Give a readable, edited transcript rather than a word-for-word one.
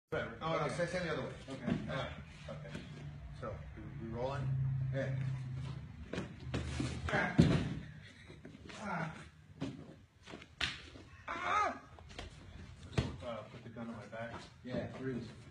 Oh, no, Okay. send the other way. Okay. Okay. So, we rolling? Yeah. Put the gun on my back. Yeah, Bruce.